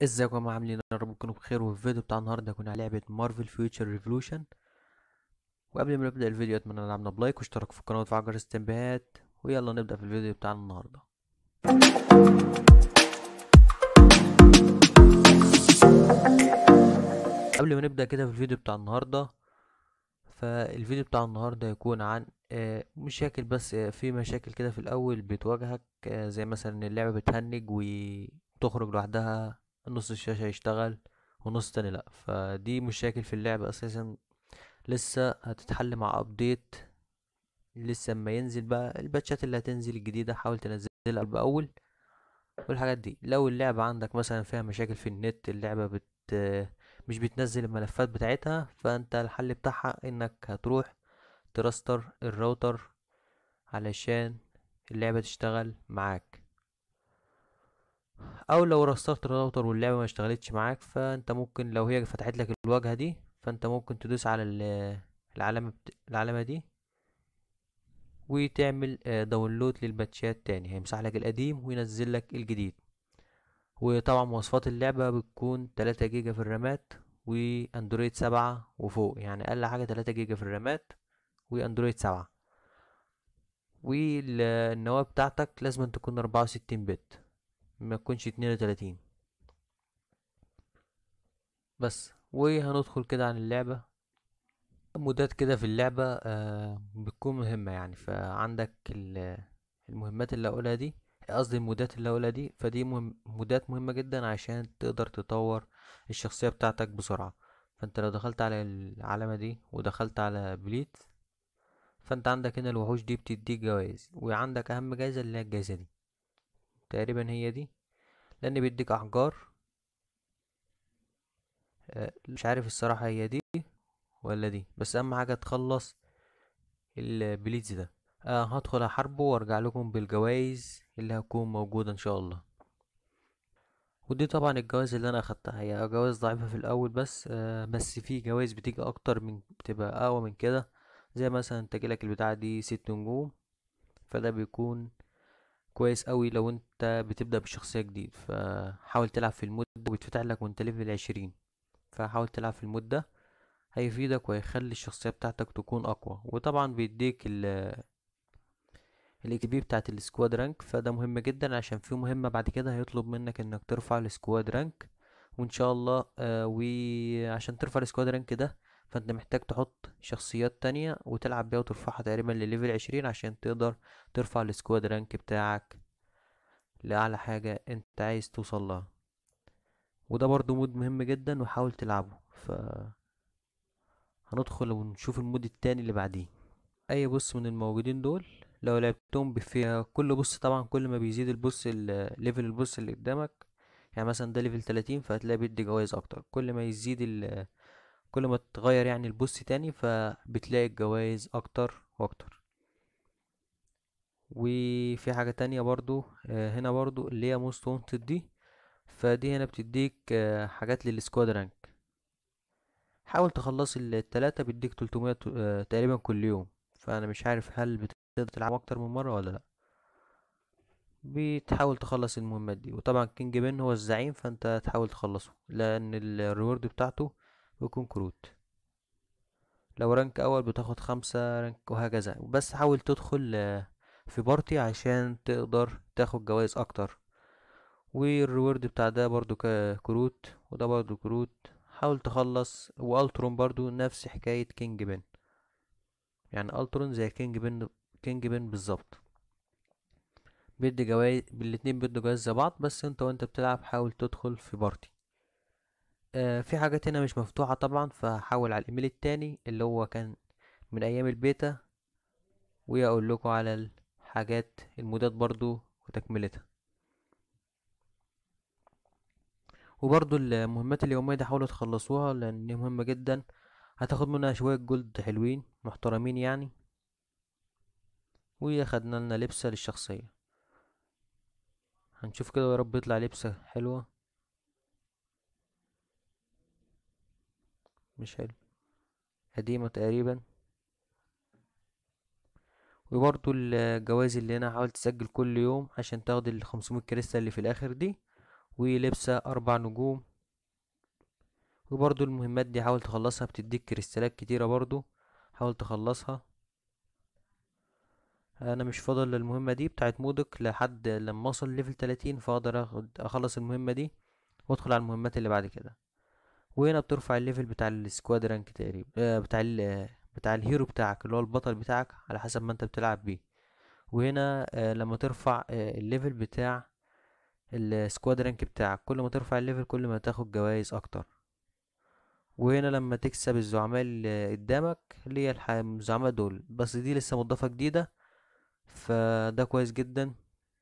ازيكم يا جماعه عاملين إيه؟ يا رب تكونوا بخير. وفي الفيديو بتاع النهارده هيكون على لعبه مارفل فيوتشر ريفولوشن. وقبل ما نبدا الفيديو اتمنى نلعبنا بلايك واشتراك في القناه وتفعل جرس التنبيهات. ويلا نبدا في الفيديو بتاعنا النهارده. قبل ما نبدا كده في الفيديو بتاع النهارده، فالفيديو بتاع النهارده هيكون عن مشاكل. بس في مشاكل كده في الاول بتواجهك، زي مثلا إن اللعبه بتهنج وتخرج لوحدها، نص الشاشه يشتغل ونص تاني لا. فدي مشاكل في اللعبه اساسا، لسه هتتحل مع ابديت. لسه اما ينزل بقى الباتشات اللي هتنزل الجديدة حاول تنزلها بأول. والحاجات دي لو اللعبة عندك مثلا فيها مشاكل في النت، اللعبة مش بتنزل الملفات بتاعتها، فانت الحل بتاعها انك هتروح تراستر الراوتر علشان اللعبة تشتغل معاك. او لو رسترت الراوتر واللعبة ما اشتغلتش معاك، فانت ممكن لو هي فتحت لك الواجهة دي، فانت ممكن تدوس على العلامة دي وتعمل داونلود للباتشات تاني، هيمسح لك القديم وينزل لك الجديد. وطبعا مواصفات اللعبة بتكون 3 جيجا في الرامات، واندرويد 7 وفوق، يعني اقل حاجة 3 جيجا في الرامات واندرويد 7. والنواة بتاعتك لازم تكون 64 بت، ما تكونش 32 بس. وهندخل كده عن اللعبة. مودات كده في اللعبة بتكون مهمة يعني. فعندك المهمات اللي هقولها دي، قصدي المودات اللي هقولها دي، فدي مودات مهمة جدا عشان تقدر تطور الشخصية بتاعتك بسرعة. فانت لو دخلت على العلامة دي ودخلت على بليد، فانت عندك هنا الوحوش دي بتديك جوائز، وعندك اهم جايزة اللي هي الجايزة دي، تقريبا هي دي، لان بيديك احجار. مش عارف الصراحة هي دي ولا دي، بس اهم حاجة تخلص البليدز ده. هدخل احاربه وارجع لكم بالجوائز اللي هتكون موجودة ان شاء الله. ودي طبعا الجوائز اللي انا اخدتها هي جوائز ضعيفة في الاول، بس في جوائز بتيجي اكتر، من بتبقى اقوى من كده. زي مثلا تجيلك البتاعة دي 6 نجوم، فده بيكون كويس قوي لو انت بتبدأ بشخصية جديد. فحاول تلعب في المود ده، وبيتفتح لك وانت ليفل 20. فحاول تلعب في المود ده، هيفيدك وهيخلي الشخصية بتاعتك تكون اقوى. وطبعا بيديك الاكس بي بتاعت السكواد رانك، فده مهم جدا عشان في مهمة بعد كده هيطلب منك انك ترفع السكواد رانك. وان شاء الله وعشان ترفع السكواد رانك ده، فانت محتاج تحط شخصيات تانية وتلعب بيها وترفعها تقريبا لليفل 20 عشان تقدر ترفع السكواد رانك بتاعك لأعلى حاجة انت عايز توصل لها. وده برضو مود مهم جدا وحاول تلعبه. هندخل ونشوف المود التاني اللي بعديه. اي بص من الموجودين دول لو لعبتهم فيها كل بص، طبعا كل ما بيزيد البص ليفل البص اللي قدامك، يعني مثلا ده ليفل 30 فهتلاقي بيدي جوايز اكتر. كل ما يزيد كل ما تغير يعني البص تاني، فبتلاقي الجوايز اكتر واكتر. وفي حاجة تانية برضو هنا برضو اللي هي موست وانتد دي، فدي هنا بتديك حاجات للسكواد رانك. حاول تخلص التلاتة، بيديك 300 تقريبا كل يوم. فانا مش عارف هل بتقدر تلعب اكتر من مرة ولا لا. بتحاول تخلص المهمات دي. وطبعا كينج بن هو الزعيم، فانت تحاول تخلصه لان الريورد بتاعته بيكون كروت. لو رانك اول بتاخد 5 رانك وهكذا. بس حاول تدخل في بارتي عشان تقدر تاخد جوائز اكتر. والريورد بتاع ده برضو كروت، وده برضو كروت. حاول تخلص. والترون برضو نفس حكاية كينج بن، يعني الترون زي كينج بن بالظبط. بيدي جوايز، بالاتنين بيدوا جوايز زي بعض. بس انت وانت بتلعب حاول تدخل في بارتي. في حاجات هنا مش مفتوحة طبعا، فحاول على الايميل التاني اللي هو كان من ايام البيتا، واقول لكم على الحاجات المودات برضو وتكملتها. وبرضو المهمات اليومية دي حاولوا تخلصوها لان هي مهمة جدا، هتاخد منها شوية جولد حلوين محترمين يعني. واخدنا لنا لبسة للشخصية، هنشوف كده يا رب يطلع لبسة حلوة. مش حلو، قديمة تقريبا. وبرضو الجوائز اللي هنا حاول تسجل كل يوم عشان تاخد ال 500 كريستال اللي في الاخر دي. ولبسة 4 نجوم. وبرضو المهمات دي حاول تخلصها، بتديك كريستالات كتيرة برضو، حاول تخلصها. انا مش فاضل للمهمة دي بتاعت مودك لحد لما اوصل ليفل 30، فاقدر اخلص المهمة دي وادخل على المهمات اللي بعد كده. وهنا بترفع الليفل بتاع السكواد رانك تقريبا، بتاع الهيرو بتاعك اللي هو البطل بتاعك على حسب ما انت بتلعب بيه. وهنا لما ترفع الليفل بتاع السكواد رانك بتاعك، كل ما ترفع الليفل كل ما تاخد جوائز اكتر. وهنا لما تكسب الزعماء اللي قدامك، اللي هي الزعماء دول، بس دي لسه مضافة جديدة، فده كويس جدا.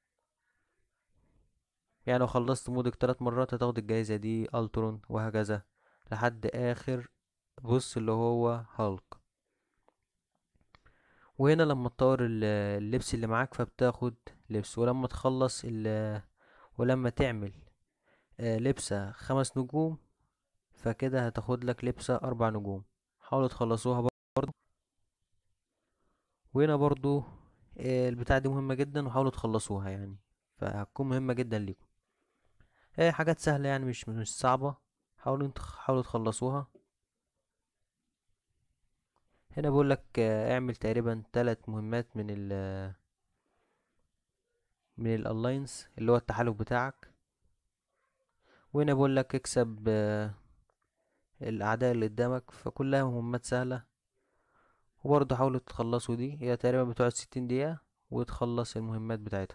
يعني لو خلصت مودك 3 مرات هتاخد الجايزة دي الترون، وهكذا لحد اخر بص اللي هو هالك. وهنا لما تطور اللبس اللي معاك فبتاخد لبس، ولما تخلص ولما تعمل لبسة 5 نجوم، فكده هتاخد لك لبسة 4 نجوم. حاولوا تخلصوها برضو. وهنا برضو البتاعة دي مهمة جدا، وحاولوا تخلصوها يعني، فهتكون مهمة جدا ليكم. هي حاجات سهلة يعني، مش صعبة. حاولوا تخلصوها. هنا بقول لك اعمل تقريبا 3 مهمات من الالاينس اللي هو التحالف بتاعك. وهنا بقول لك اكسب الاعداء اللي قدامك، فكلها مهمات سهلة. وبرضه حاولوا تخلصوا دي، هي تقريبا بتقعد 60 دقيقة وتخلص المهمات بتاعتها.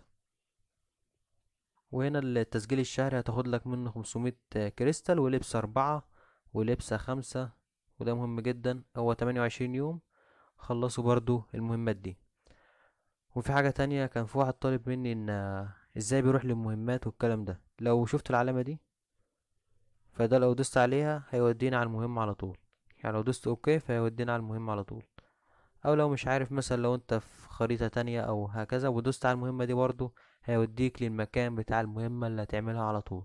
وهنا التسجيل الشهري هتاخد لك منه 500 كريستال، ولبس 4 ولبسة 5. وده مهم جدا، هو 28 يوم خلصوا برضو المهمات دي. وفي حاجة تانية، كان في واحد طالب مني ان ازاي بيروح للمهمات والكلام ده. لو شفت العلامة دي، فده لو دوست عليها هيودينا على المهمة على طول. يعني لو دوست اوكي فهيودينا على المهمة على طول. او لو مش عارف، مثلا لو انت في خريطة تانية او هكذا ودوست على المهمة دي برضو، هيوديك للمكان بتاع المهمة اللي هتعملها على طول.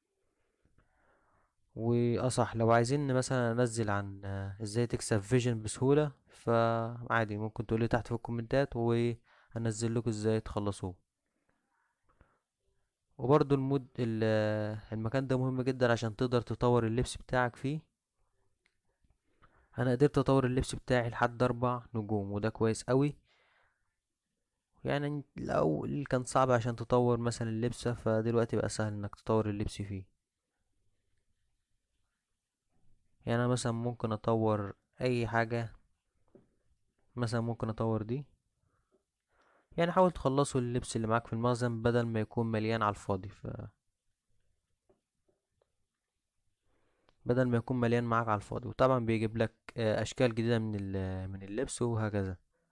واصح لو عايزين مثلا انزل عن ازاي تكسب فيجن بسهولة، فعادي ممكن تقولي تحت في الكومنتات وهنزل لكم ازاي تخلصوه. وبرضو المكان ده مهم جدا عشان تقدر تطور اللبس بتاعك فيه. انا قدرت اطور اللبس بتاعي لحد 4 نجوم، وده كويس قوي. يعني الاول كان صعب عشان تطور مثلا اللبسة، فدلوقتي بقى سهل انك تطور اللبس فيه. يعني انا مثلا ممكن اطور اي حاجة، مثلا ممكن اطور دي. يعني حاول تخلصوا اللبس اللي معاك في المخزن بدل ما يكون مليان على الفاضي، بدل ما يكون مليان معاك على الفاضي. وطبعا بيجيب لك اشكال جديدة من اللبس وهكذا.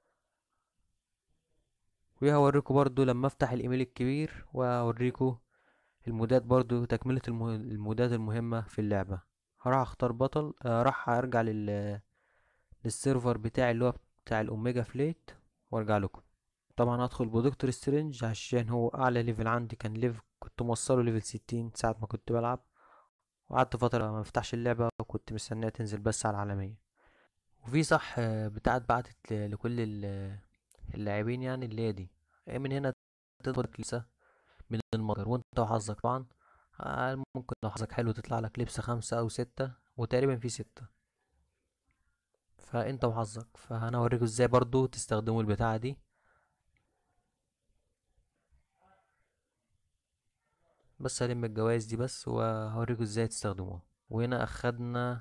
وهوريكم برضو لما افتح الايميل الكبير، وهوريكم المودات برضو، تكملة المودات المهمة في اللعبة. هروح اختار بطل، راح ارجع للسيرفر بتاعي اللي هو بتاع الاوميجا فليت، وارجع لكم. طبعا هدخل بدكتور سترينج عشان هو اعلى ليفل عندي، كان ليفل كنت موصله ليفل 60 ساعة ما كنت بلعب. وقعدت فترة ما فتحش اللعبة، وكنت مستنيها تنزل بس على العالمية. وفي صح بتاعت بعتت لكل اللاعبين يعني، اللي هي دي من هنا تقدر لسه من المتجر، وانت وحظك طبعا. ممكن لو حظك حلو تطلع لك لبسة 5 أو 6، وتقريبا في 6. فانت وحظك، فانا اوريكم ازاي برضو تستخدموا البتاعة دي. بس هلم الجوايز دي بس، وهوريكم ازاي تستخدموها. وهنا اخدنا،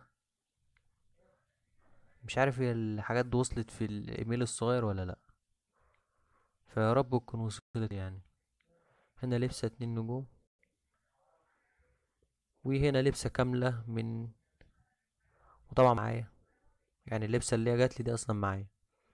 مش عارف هي الحاجات دي وصلت في الايميل الصغير ولا لا، فيا رب تكون وصلت يعني. هنا لبسة 2 نجوم، وهنا لبسة كاملة وطبعا معايا. يعني اللبسة اللي هي جات لي دي اصلا معايا.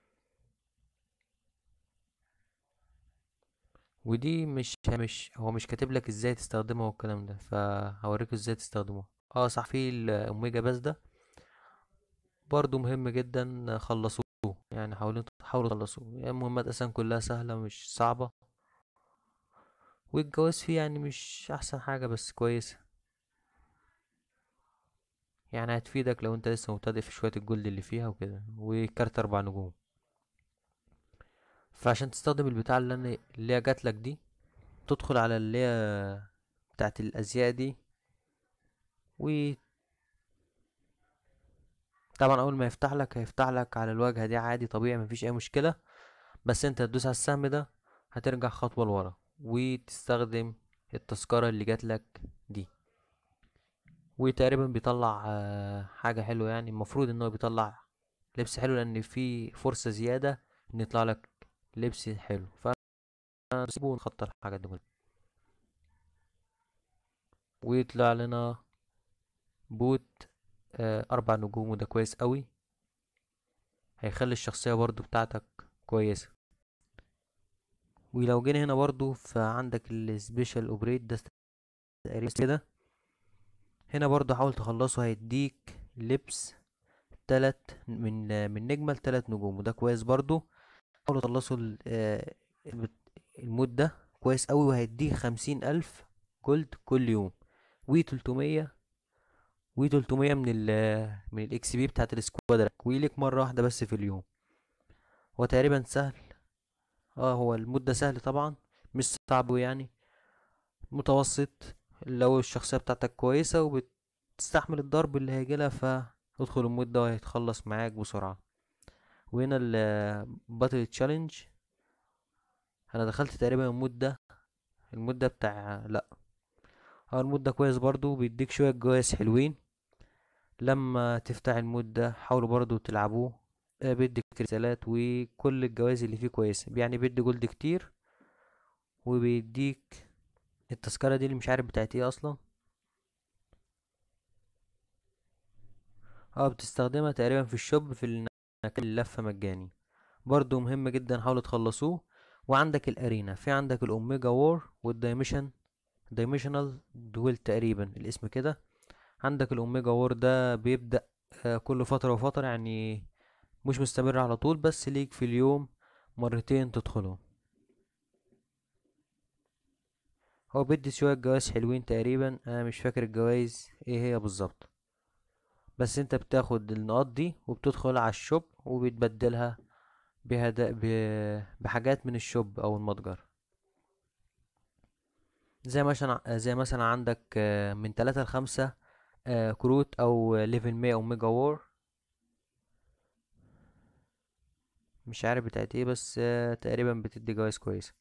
ودي مش هو مش كاتب لك ازاي تستخدمها والكلام ده، فهوريك ازاي تستخدموها. اه صح، في الاوميجا باس ده برضو مهم جدا، خلصوه. يعني حاولوا تخلصوه، يعني المهمات اصلا كلها سهلة مش صعبة. والجواز فيه يعني مش احسن حاجة بس كويسة. يعني هتفيدك لو انت لسه مبتدئ في شوية الجلد اللي فيها وكده، وكارت 4 نجوم. فعشان تستخدم البتاع اللي هي جاتلك دي، تدخل على اللي هي بتاعت الازياء دي. وطبعا اول ما يفتح لك هيفتح لك على الواجهة دي عادي طبيعي، مفيش اي مشكلة. بس انت هتدوس على السهم ده، هترجع خطوة لورا وتستخدم التذكرة اللي جات لك دي. وتقريبا بيطلع حاجة حلوة، يعني المفروض ان هو بيطلع لبس حلو، لان في فرصة زيادة ان يطلع لك لبس حلو. فنسيبه ونخطر الحاجات دي كلها. ويطلع لنا بوت 4 نجوم، وده كويس قوي، هيخلي الشخصية برضو بتاعتك كويسة. ولو جينا هنا برضو فعندك السبيشال اوبريت ده تقريبا كده. هنا برضو حاول تخلصه، هيديك لبس من نجمة ل3 نجوم، وده كويس برضو. حاولوا تخلصوا المود ده كويس قوي، وهيديك 50,000 جولد كل يوم، و300 من الاكس بي بتاعت السكوادرك، وليك مرة واحدة بس في اليوم. هو تقريبا سهل. اه هو المود ده سهل طبعا، مش صعب أوي يعني، متوسط. لو الشخصية بتاعتك كويسة وبتستحمل الضرب اللي هيجيلها، فادخل المود ده وهيتخلص معاك بسرعة. وهنا الباتل تشالنج، انا دخلت تقريبا المود ده بتاع لا، هو المود ده كويس برضو، بيديك شوية جوايز حلوين. لما تفتح المود ده حاولوا برضو تلعبوه. بيديك رسالات، وكل الجوائز اللي فيه كويسة، يعني بيدي جولد كتير. وبيديك التذكرة دي اللي مش عارف بتاعت ايه اصلا. اه بتستخدمها تقريبا في الشوب، في انك اللفة مجاني. برضو مهم جدا، حاولوا تخلصوه. وعندك الارينا، في عندك الاوميجا وور دايميشنال دويل تقريبا الاسم كده. عندك الاوميجا وور ده بيبدأ كل فترة وفترة، يعني مش مستمر على طول، بس ليك في اليوم مرتين تدخلهم. هو بيدي شوية جوايز حلوين تقريبا، انا مش فاكر الجوايز ايه هي بالظبط. بس انت بتاخد النقاط دي وبتدخل على الشوب وبتبدلها بحاجات من الشوب او المتجر. زي مثلا عندك من 3 ل5 كروت او ليفل 100 او ميجا وور، مش عارف بتاعت ايه، بس تقريبا بتدي جوايز كويسة.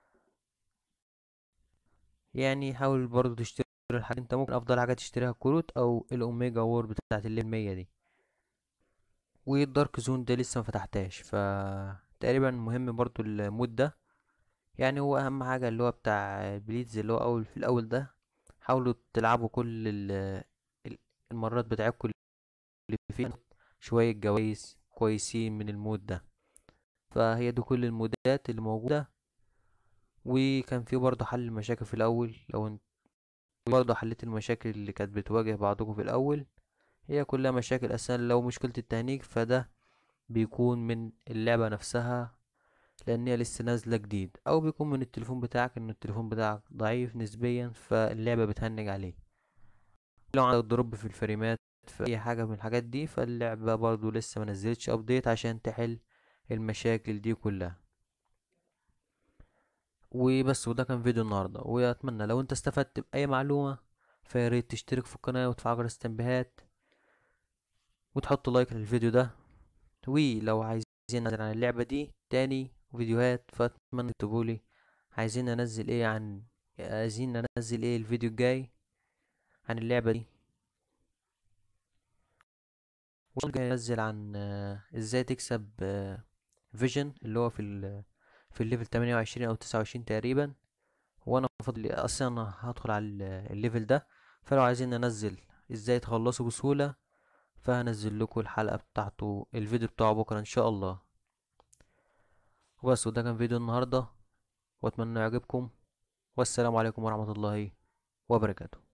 يعني حاول برضو تشتري الحاجة، انت ممكن افضل حاجة تشتريها الكروت او الاوميجا وور بتاعت الليل 100 دي. والدارك زون ده لسه ما فتحتهاش، تقريبا مهم برضو المود ده. يعني هو اهم حاجة اللي هو بتاع البليدز، اللي هو اول في الاول ده. حاولوا تلعبوا كل ال- المرات بتاعتكم اللي فيه شوية جوايز كويسين من المود ده. فهي دي كل المودات اللي موجودة. وكان في برضه حل المشاكل في الاول، لو انت برضه حليت المشاكل اللي كانت بتواجه بعضكم في الاول، هي كلها مشاكل اساسا. لو مشكلة التهنيج فده بيكون من اللعبة نفسها، لان هي لسه نازلة جديد، او بيكون من التليفون بتاعك، ان التليفون بتاعك ضعيف نسبيا فاللعبة بتهنج عليه. لو عندك دروب في الفريمات في اي حاجة من الحاجات دي، فاللعبة برضه لسه ما نزلتش ابديت عشان تحل المشاكل دي كلها. وبس، وده كان فيديو النهاردة، واتمنى لو انت استفدت بأي معلومة فياريت تشترك في القناة وتفعل جرس التنبيهات وتحط لايك للفيديو ده. ولو عايزين ننزل عن اللعبة دي تاني فيديوهات فاتمنى تكتبولي عايزين ننزل ايه الفيديو الجاي عن اللعبة دي. وجاي انزل عن ازاي تكسب فيجن، اللي هو في الليفل 28 او 29 تقريبا. وانا فاضل اصلا انا هدخل على الليفل ده. فلو عايزين ننزل ازاي تخلصوا بسهولة، فهنزل لكم الحلقة بتاعته، الفيديو بتاعه بكرة ان شاء الله. وبس، وده كان فيديو النهاردة، واتمنى يعجبكم. والسلام عليكم ورحمة الله وبركاته.